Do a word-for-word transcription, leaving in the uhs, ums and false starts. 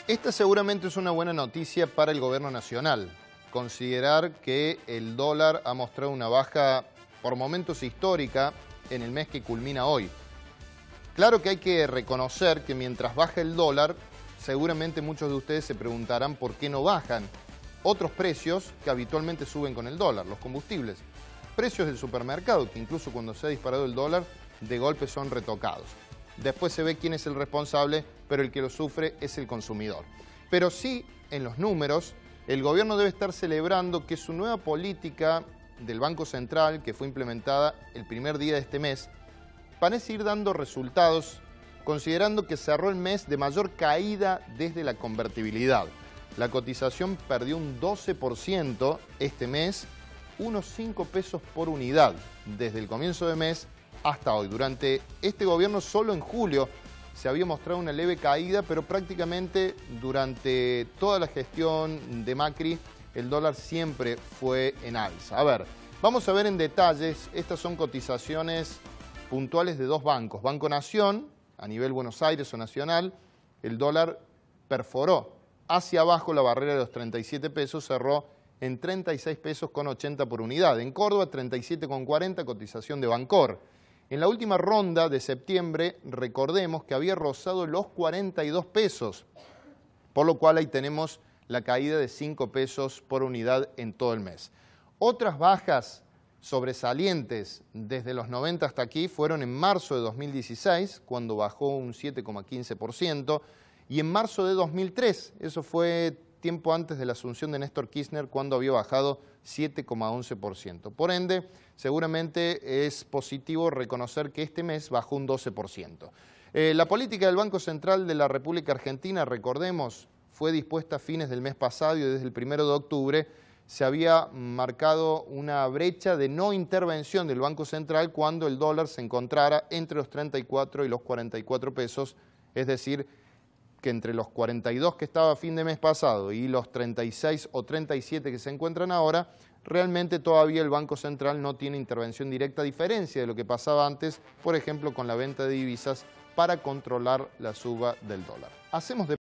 Esta seguramente es una buena noticia para el gobierno nacional. Considerar que el dólar ha mostrado una baja por momentos histórica en el mes que culmina hoy. Claro que hay que reconocer que mientras baja el dólar, seguramente muchos de ustedes se preguntarán por qué no bajan otros precios que habitualmente suben con el dólar, los combustibles. Precios del supermercado, que incluso cuando se ha disparado el dólar, de golpe son retocados. Después se ve quién es el responsable, pero el que lo sufre es el consumidor. Pero sí, en los números, el gobierno debe estar celebrando que su nueva política del Banco Central, que fue implementada el primer día de este mes, parece ir dando resultados, considerando que cerró el mes de mayor caída desde la convertibilidad. La cotización perdió un doce por ciento este mes, unos cinco pesos por unidad, desde el comienzo de mes hasta hoy. Durante este gobierno, solo en julio, se había mostrado una leve caída, pero prácticamente durante toda la gestión de Macri, el dólar siempre fue en alza. A ver, vamos a ver en detalles, estas son cotizaciones puntuales de dos bancos. Banco Nación, a nivel Buenos Aires o nacional, el dólar perforó hacia abajo la barrera de los treinta y siete pesos, cerró en treinta y seis pesos con ochenta por unidad. En Córdoba, treinta y siete con cuarenta, cotización de Bancor. En la última ronda de septiembre, recordemos que había rozado los cuarenta y dos pesos, por lo cual ahí tenemos la caída de cinco pesos por unidad en todo el mes. Otras bajas sobresalientes desde los noventa hasta aquí fueron en marzo de dos mil dieciséis, cuando bajó un siete coma quince por ciento, y en marzo de dos mil tres, eso fue tiempo antes de la asunción de Néstor Kirchner, cuando había bajado siete coma once por ciento. Por ende, seguramente es positivo reconocer que este mes bajó un doce por ciento. Eh, la política del Banco Central de la República Argentina, recordemos, fue dispuesta a fines del mes pasado y desde el primero de octubre se había marcado una brecha de no intervención del Banco Central cuando el dólar se encontrara entre los treinta y cuatro y los cuarenta y cuatro pesos, es decir, que entre los cuarenta y dos que estaba a fin de mes pasado y los treinta y seis o treinta y siete que se encuentran ahora, realmente todavía el Banco Central no tiene intervención directa, a diferencia de lo que pasaba antes, por ejemplo, con la venta de divisas para controlar la suba del dólar. Hacemos de